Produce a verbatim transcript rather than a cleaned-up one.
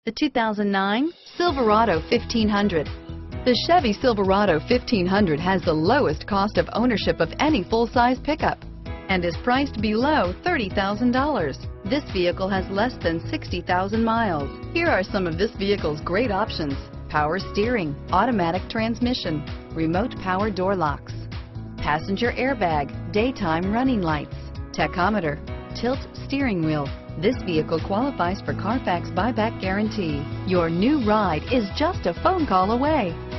The two thousand nine Silverado fifteen hundred. The Chevy Silverado fifteen hundred has the lowest cost of ownership of any full-size pickup and is priced below thirty thousand dollars. This vehicle has less than sixty thousand miles. Here are some of this vehicle's great options: power steering, automatic transmission, remote power door locks, passenger airbag, daytime running lights, tachometer, tilt steering wheel. This vehicle qualifies for Carfax buyback guarantee. Your new ride is just a phone call away.